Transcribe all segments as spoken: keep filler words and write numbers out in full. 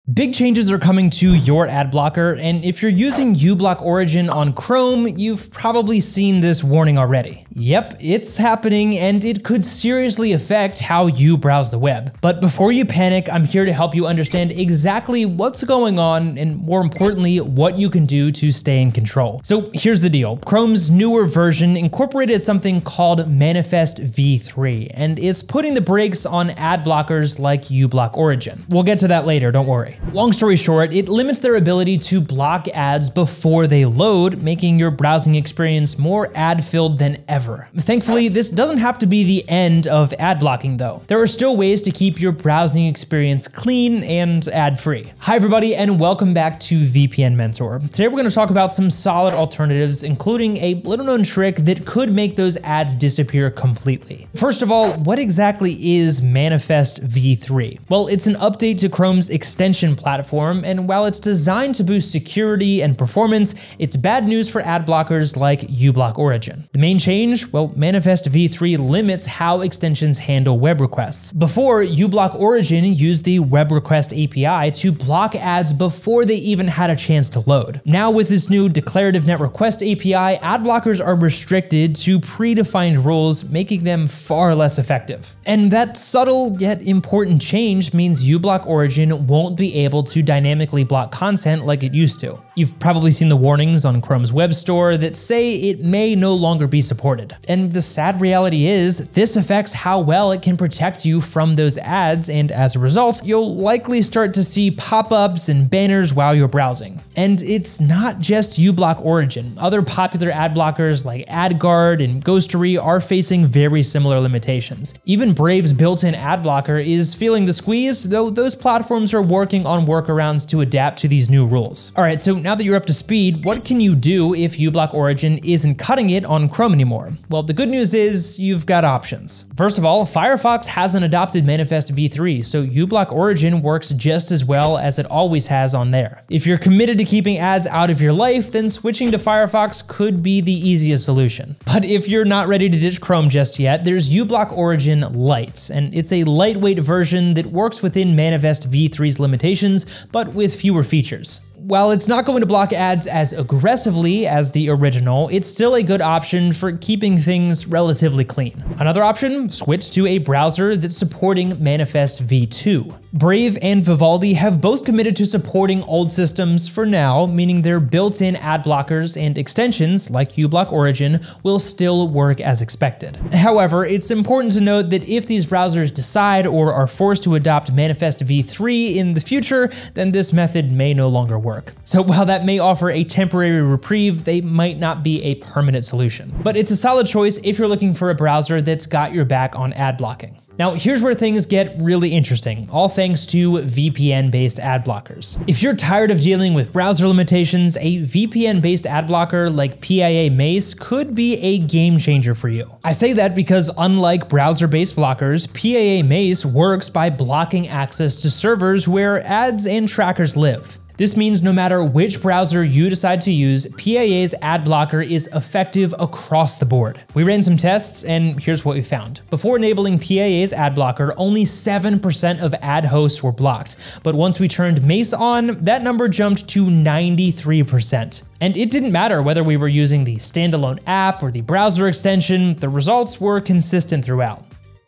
Big changes are coming to your ad blocker, and if you're using uBlock Origin on Chrome, you've probably seen this warning already. Yep, it's happening, and it could seriously affect how you browse the web. But before you panic, I'm here to help you understand exactly what's going on, and more importantly, what you can do to stay in control. So here's the deal. Chrome's newer version incorporated something called Manifest v three, and it's putting the brakes on ad blockers like uBlock Origin. We'll get to that later, don't worry. Long story short, it limits their ability to block ads before they load, making your browsing experience more ad-filled than ever. Thankfully, this doesn't have to be the end of ad blocking though. There are still ways to keep your browsing experience clean and ad-free. Hi everybody, and welcome back to V P N Mentor. Today we're going to talk about some solid alternatives, including a little-known trick that could make those ads disappear completely. First of all, what exactly is Manifest v three? Well, it's an update to Chrome's extension platform, and while it's designed to boost security and performance, it's bad news for ad blockers like uBlock Origin. The main change? Well, Manifest v three limits how extensions handle web requests. Before, uBlock Origin used the web request A P I to block ads before they even had a chance to load. Now with this new declarative net request A P I, ad blockers are restricted to predefined rules, making them far less effective. And that subtle yet important change means uBlock Origin won't be able to dynamically block content like it used to. You've probably seen the warnings on Chrome's web store that say it may no longer be supported. And the sad reality is, this affects how well it can protect you from those ads, and as a result, you'll likely start to see pop-ups and banners while you're browsing. And it's not just uBlock Origin. Other popular ad blockers like AdGuard and Ghostery are facing very similar limitations. Even Brave's built-in ad blocker is feeling the squeeze, though those platforms are working on workarounds to adapt to these new rules. All right, so now that you're up to speed, what can you do if uBlock Origin isn't cutting it on Chrome anymore? Well, the good news is you've got options. First of all, Firefox hasn't adopted Manifest v three, so uBlock Origin works just as well as it always has on there. If you're committed to keeping ads out of your life, then switching to Firefox could be the easiest solution. But if you're not ready to ditch Chrome just yet, there's uBlock Origin Lite, and it's a lightweight version that works within Manifest v three's limitations, but with fewer features. While it's not going to block ads as aggressively as the original, it's still a good option for keeping things relatively clean. Another option, switch to a browser that's supporting Manifest v two. Brave and Vivaldi have both committed to supporting old systems for now, meaning their built-in ad blockers and extensions, like uBlock Origin, will still work as expected. However, it's important to note that if these browsers decide or are forced to adopt Manifest v three in the future, then this method may no longer work. So while that may offer a temporary reprieve, they might not be a permanent solution. But it's a solid choice if you're looking for a browser that's got your back on ad blocking. Now, here's where things get really interesting, all thanks to V P N-based ad blockers. If you're tired of dealing with browser limitations, a V P N-based ad blocker like P I A MACE could be a game changer for you. I say that because unlike browser-based blockers, P I A MACE works by blocking access to servers where ads and trackers live. This means no matter which browser you decide to use, P I A's ad blocker is effective across the board. We ran some tests, and here's what we found. Before enabling P I A's ad blocker, only seven percent of ad hosts were blocked, but once we turned MACE on, that number jumped to ninety-three percent. And it didn't matter whether we were using the standalone app or the browser extension, the results were consistent throughout.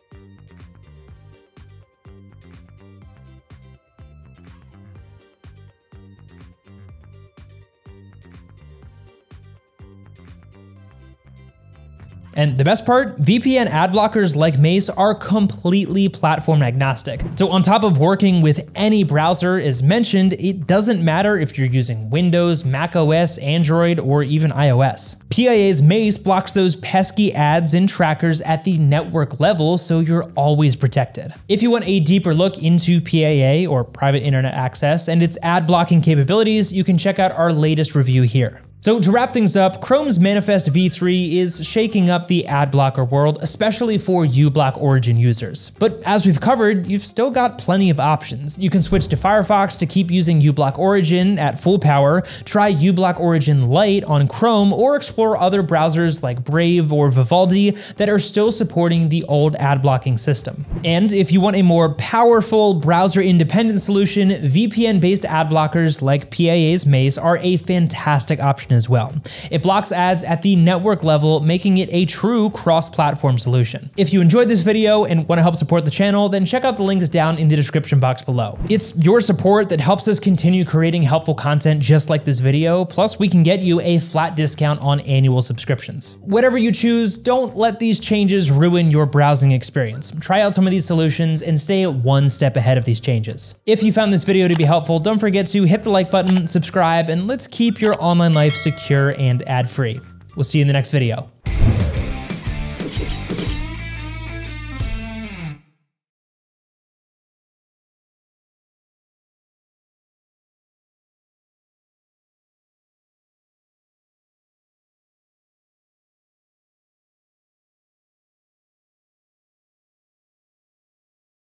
And the best part, V P N ad blockers like MACE are completely platform agnostic. So on top of working with any browser as mentioned, it doesn't matter if you're using Windows, macOS, Android, or even iOS. P I A's MACE blocks those pesky ads and trackers at the network level, so you're always protected. If you want a deeper look into P I A, or private internet access, and its ad blocking capabilities, you can check out our latest review here. So to wrap things up, Chrome's Manifest v three is shaking up the ad blocker world, especially for uBlock Origin users. But as we've covered, you've still got plenty of options. You can switch to Firefox to keep using uBlock Origin at full power, try uBlock Origin Lite on Chrome, or explore other browsers like Brave or Vivaldi that are still supporting the old ad blocking system. And if you want a more powerful browser-independent solution, V P N-based ad blockers like P I A's MACE are a fantastic option as well. It blocks ads at the network level, making it a true cross-platform solution. If you enjoyed this video and want to help support the channel, then check out the links down in the description box below. It's your support that helps us continue creating helpful content just like this video, plus we can get you a flat discount on annual subscriptions. Whatever you choose, don't let these changes ruin your browsing experience. Try out some of these solutions and stay one step ahead of these changes. If you found this video to be helpful, don't forget to hit the like button, subscribe, and let's keep your online life secure and ad-free. We'll see you in the next video.